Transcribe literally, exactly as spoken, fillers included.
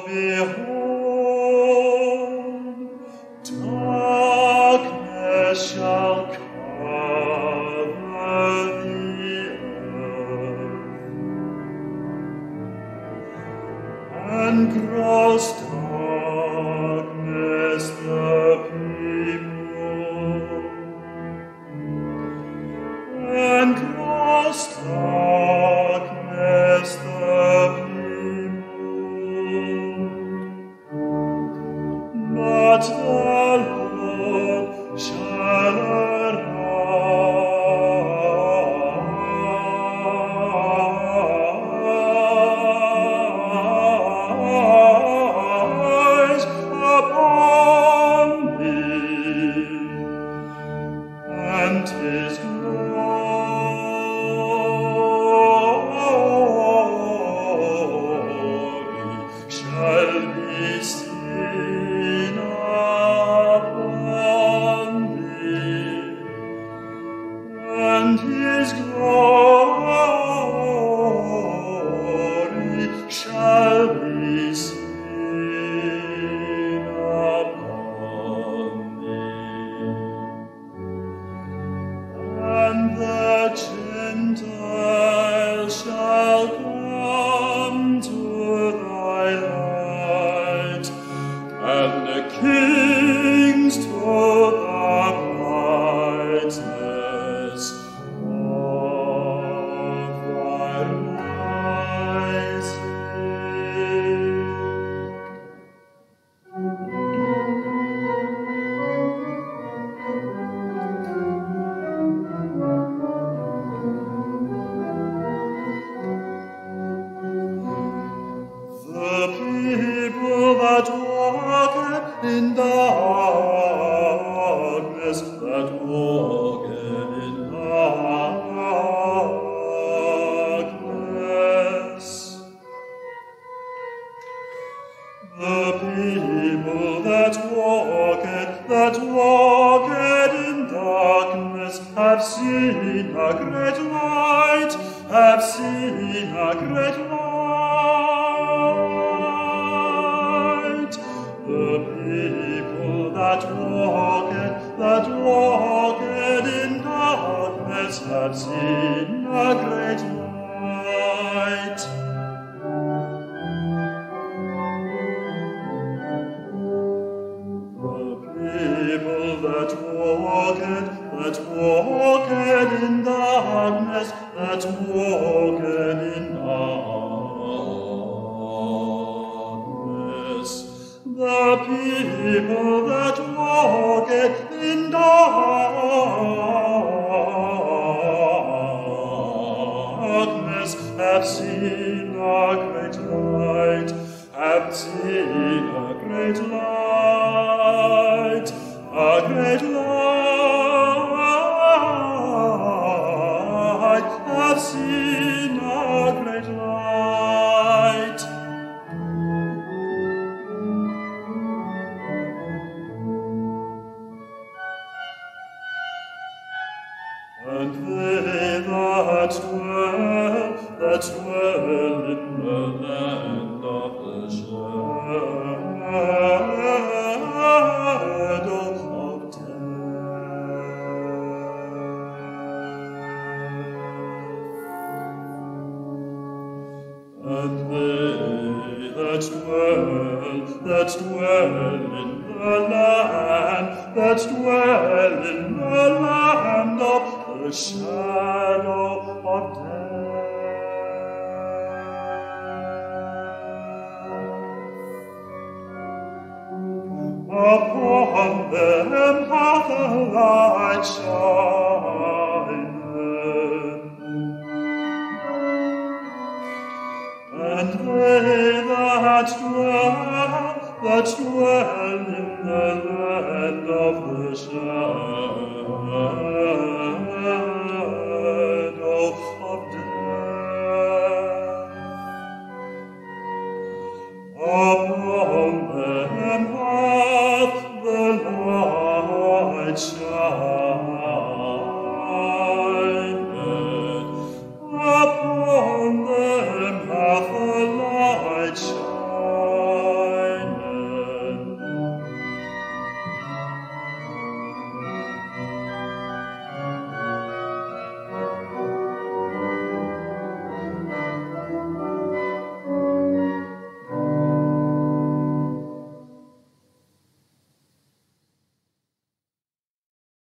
behold, darkness shall cover the earth, and gross darkness the people, and gross darkness the people. But the Lord shall arise upon thee, and his glory shall be seen upon thee, and his glory shall be seen upon thee. And the Gentiles shall come to thy light, and the kings to the brightness of thy rising. The people that walketh in darkness, that walketh in darkness, the people that walketh, that walketh in darkness, have seen a great light, have seen a great light. The people that walketh, that walketh in darkness, have seen a great light. The people that walketh, that walketh in darkness, that walketh in darkness, the people that walketh in darkness have seen a great light, have seen a great light, a great light, have seen a great light. And they that dwell, that dwell in the land of the shadow of death, and they that dwell, that dwell in the land, that dwell in the land of the shadow of death, upon them hath the light shined, and they that dwell, that dwell in the land of the shadow